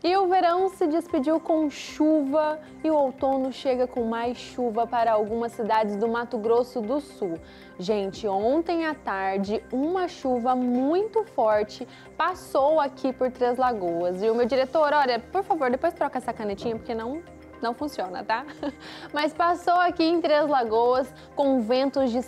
E o verão se despediu com chuva e o outono chega com mais chuva para algumas cidades do Mato Grosso do Sul. Gente, ontem à tarde uma chuva muito forte passou aqui por Três Lagoas. E o meu diretor, olha, por favor, depois troca essa canetinha porque não funciona, tá? Mas passou aqui em Três Lagoas com ventos de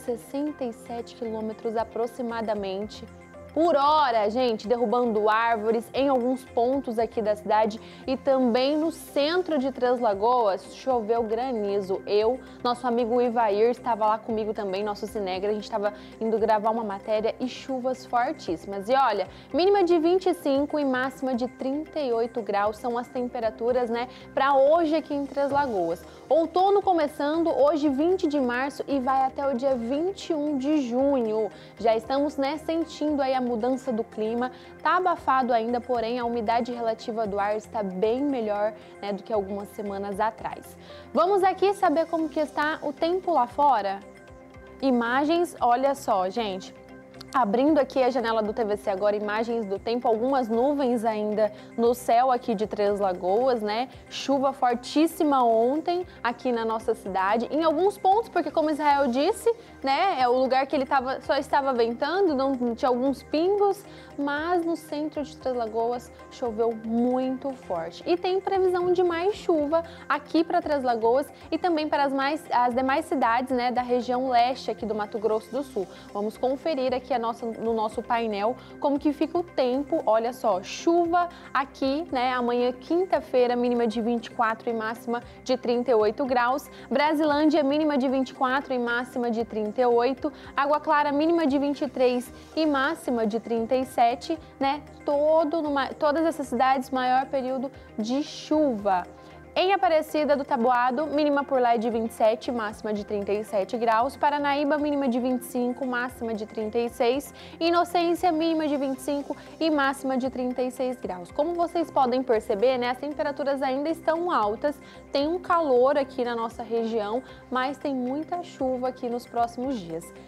67 quilômetros aproximadamente por hora, gente, derrubando árvores em alguns pontos aqui da cidade e também no centro de Três Lagoas choveu granizo. Nosso amigo Ivair estava lá comigo também, nosso cinegra, a gente estava indo gravar uma matéria e chuvas fortíssimas. E olha, mínima de 25 e máxima de 38 graus são as temperaturas, né, para hoje aqui em Três Lagoas. Outono começando hoje 20 de março e vai até o dia 21 de junho. Já estamos, né, sentindo aí a mudança do clima, tá abafado ainda, porém a umidade relativa do ar está bem melhor, né, do que algumas semanas atrás. Vamos aqui saber como que está o tempo lá fora? Imagens, olha só, gente. Abrindo aqui a janela do TVC agora, imagens do tempo, algumas nuvens ainda no céu aqui de Três Lagoas, né? Chuva fortíssima ontem aqui na nossa cidade, em alguns pontos, porque como Israel disse, né? É o lugar que ele só estava ventando, não tinha alguns pingos, mas no centro de Três Lagoas choveu muito forte. E tem previsão de mais chuva aqui para Três Lagoas e também para as demais cidades, né? Da região leste aqui do Mato Grosso do Sul. Vamos conferir aqui no nosso painel como que fica o tempo. Olha só, chuva aqui, né, amanhã quinta-feira, mínima de 24 e máxima de 38 graus, Brasilândia mínima de 24 e máxima de 38, Água Clara mínima de 23 e máxima de 37, né, todas essas cidades maior período de chuva. Em Aparecida do Taboado, mínima por lá é de 27, máxima de 37 graus. Paranaíba, mínima de 25, máxima de 36. Inocência, mínima de 25 e máxima de 36 graus. Como vocês podem perceber, né, as temperaturas ainda estão altas. Tem um calor aqui na nossa região, mas tem muita chuva aqui nos próximos dias.